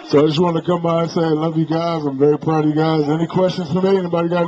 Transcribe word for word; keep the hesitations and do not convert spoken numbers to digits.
So I just want to come by and say I love you guys. I'm very proud of you guys. Any questions for me? Anybody got